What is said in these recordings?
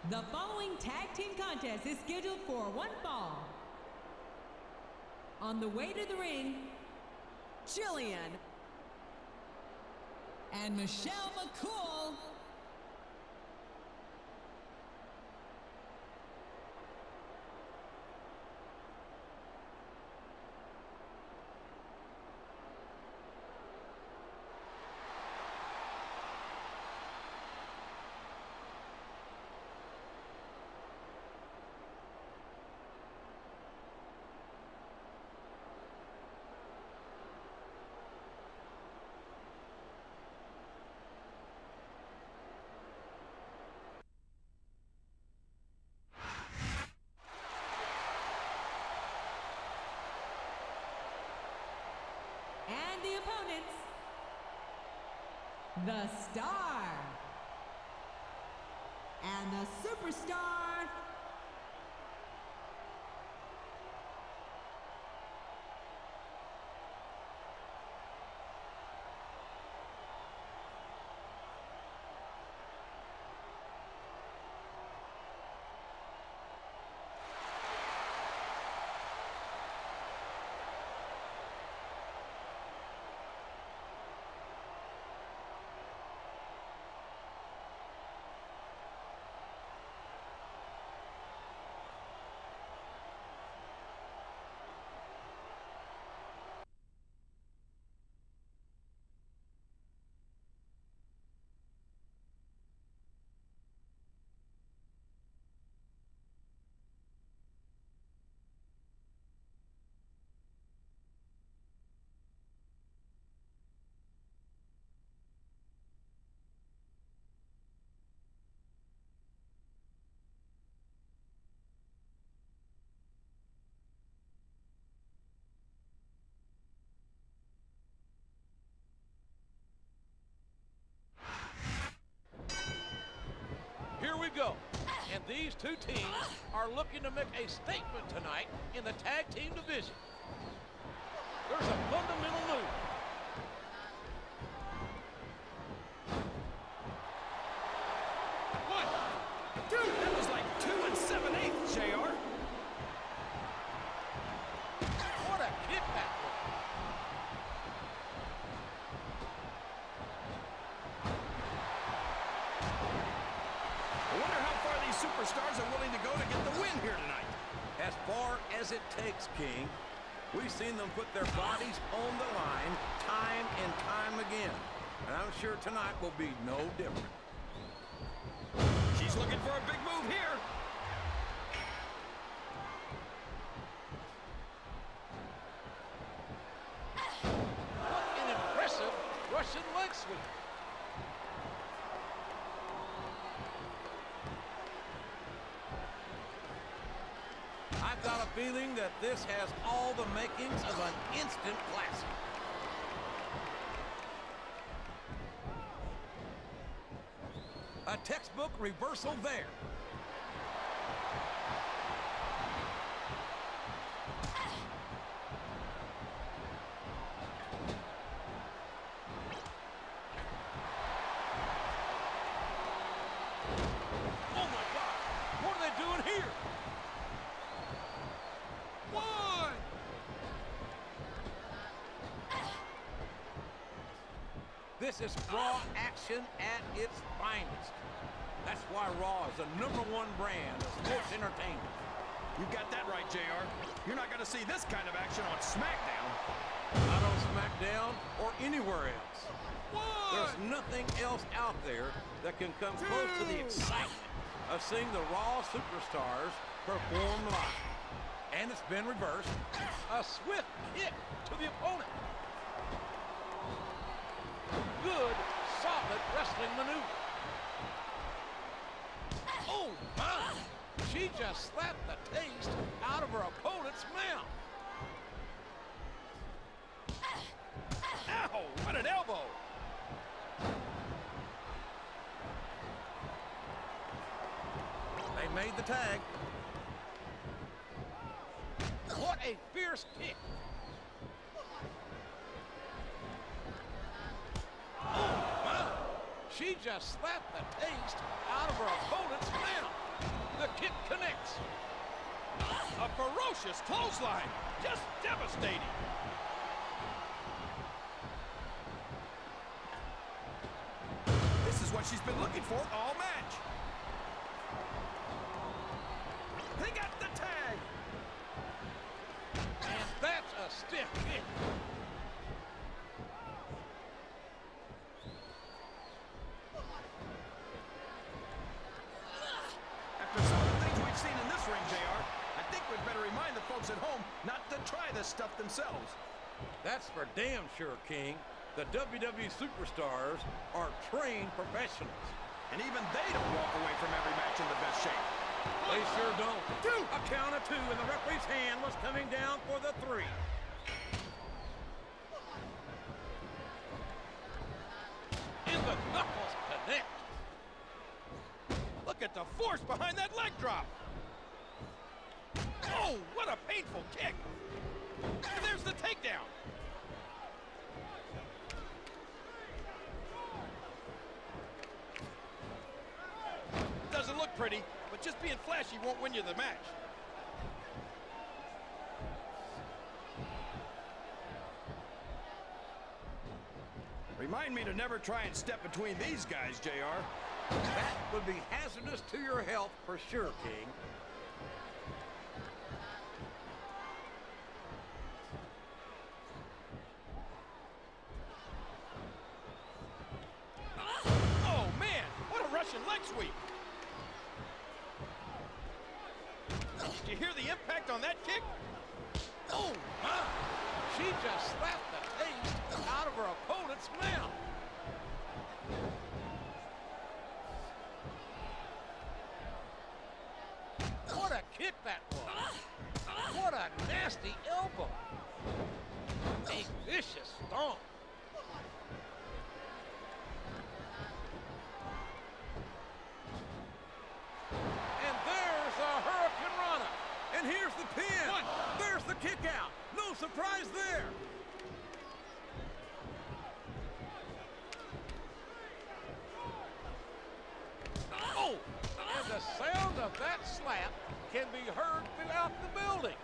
The following tag team contest is scheduled for one fall. On the way to the ring, Jillian and Michelle McCool. And the opponents, the Star and the Superstar. Here we go. And these two teams are looking to make a statement tonight in the tag team division. There's a fundamental move. What? Dude, that was like 2 7/8, JR. What a kick that was. I wonder how far these superstars are willing to go to get the win here tonight. As far as it takes, King. We've seen them put their bodies on the line time and time again. And I'm sure tonight will be no different. She's looking for a big move here. What an impressive Russian leg sweep. I've got a feeling that this has all the makings of an instant classic. A textbook reversal there. Oh my God, what are they doing here? One. This is Raw action at its finest. That's why Raw is the #1 brand of sports entertainment. You got that right, JR. You're not going to see this kind of action on SmackDown. Not on SmackDown or anywhere else. One. There's nothing else out there that can come close to the excitement of seeing the Raw superstars perform live. And it's been reversed. A swift kick to the opponent. Good, solid wrestling maneuver. Oh, my! She just slapped the taste out of her opponent's mouth. Ow, what an elbow. They made the tag. What a fierce kick. Oh, my! She just slapped the taste out of her opponent's mouth. The kick connects. A ferocious clothesline. Just devastating. This is what she's been looking for all match. They got the tag. And that's a stiff kick. After some of the things we've seen in this ring, JR, I think we'd better remind the folks at home not to try this stuff themselves. That's for damn sure, King. The WWE superstars are trained professionals. And even they don't walk away from every match in the best shape. They sure don't. Two. A count of 2, and the referee's hand was coming down for the 3. And the knuckles connect. Look at the force behind that leg drop. Oh, what a painful kick. And there's the takedown. Doesn't look pretty, but just being flashy won't win you the match. Remind me to never try and step between these guys, JR. That would be hazardous to your health for sure, King. Oh, man, what a Russian leg sweep. Did you hear the impact on that kick? Oh, my. She just slapped the taste out of her opponent's mouth. What a kick that was. What a nasty elbow. A vicious stomp. And there's a Hurricane Rana. And here's the pin. One. There's the kick out. No surprise there. Oh! And the sound of that slap can be heard throughout the building.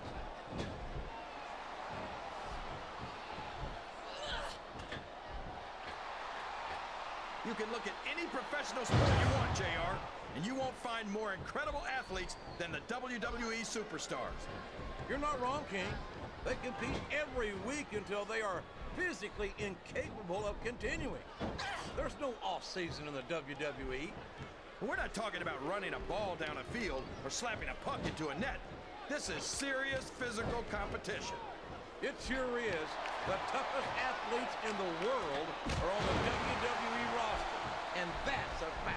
You can look at any professional sport you want, JR, and you won't find more incredible athletes than the WWE superstars. You're not wrong, King. They compete every week until they are physically incapable of continuing. There's no off-season in the WWE. We're not talking about running a ball down a field or slapping a puck into a net. This is serious physical competition. It sure is. The toughest athletes in the world are on the WWE roster, and that's a fact.